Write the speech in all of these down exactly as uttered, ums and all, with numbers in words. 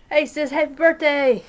Hey sis, happy birthday!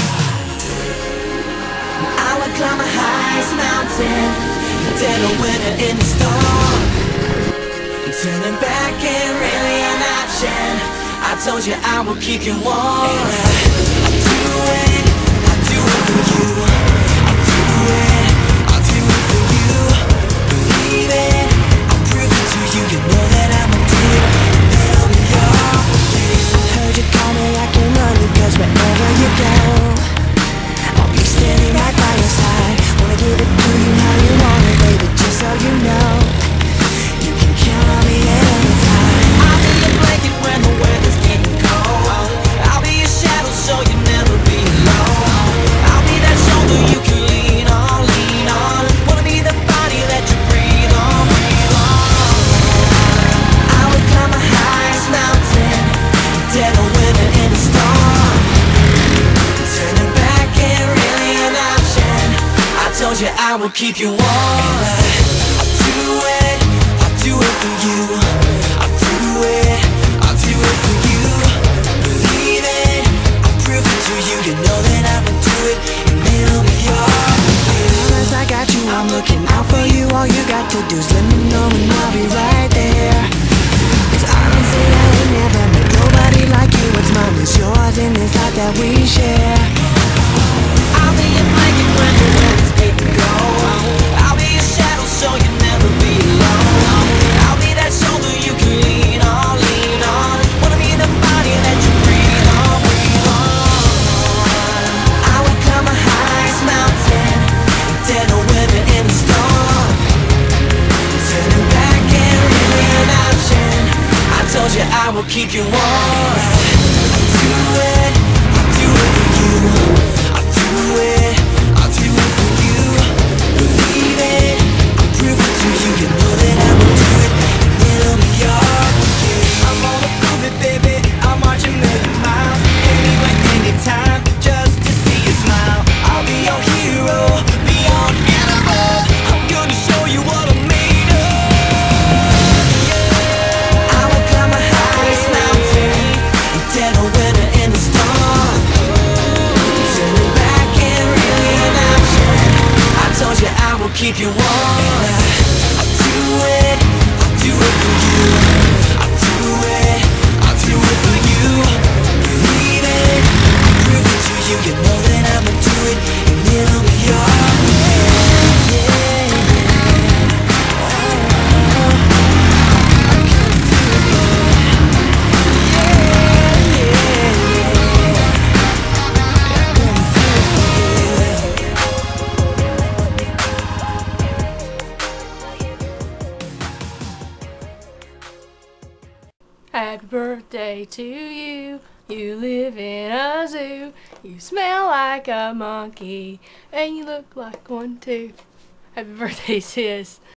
I would climb the highest mountain, dead a winner in the storm. Turning back ain't really an option. I told you I will keep you warm. I'll do it, I'll do it for you. I'll do it, I'll do it for you. Believe it, I'll prove it to you. You know that I'ma do it, and it'll be all for you. Heard you call me, I can run it, 'cause wherever you go, I'll be standing right by your side. Wanna give it to you how you want it, baby, just so you know. You can count on me anytime. I'll be your blanket when the weather's getting cold. I'll be your shadow so you'll never be alone. I'll be that shoulder you can lean on, lean on. Wanna be the body that you breathe on, breathe on. I would climb the highest mountain, dead a winner in a storm. Turning back ain't really an option. I told you I will keep you warm. I'll do it, I'll do it for you. I'll do it, I'll do it for you. Believe it, I'll prove it to you. You know that I will do it, and it'll be all for you. As I got you, I'm looking out for you. All you got to do is let me know and I'll be right there. 'Cause I don't say I ain't never met nobody like you. What's mine is yours in this life that we share. I'll be your blanket when the weather's getting cold. I'll be your shadow so you'll never be alone. I'll be that shoulder you can lean on, lean on. Wanna be the body that you breathe on, breathe on. I would climb the highest mountain, dead a winner in the storm. Turning back ain't really an option. I told you I will keep you warm. I'll do it, I'll do it for you. I'll do it, I'll do it for you. Believe it, I'll prove it to you. You know that I will do it, and it'll be all for you. I'm gonna prove it, baby. I'll march a million miles, anywhere, anytime, just to see you smile. I'll be your hero, beyond and above. I'm gonna show you what I'm made of. I will climb the highest mountain, dead a winner in the storm. Turning back ain't really an option. I told you I will keep you warm. I'll do it, I'll do it for you. I'll do it, I'll do it for you. Believe it, I'll prove it to you. You know that I'ma do it, and it'll be all for you. Yeah, yeah. Oh, I can do it. Yeah, yeah, yeah. Happy birthday to you. You live in a zoo. You smell like a monkey. And you look like one too. Happy birthday, sis.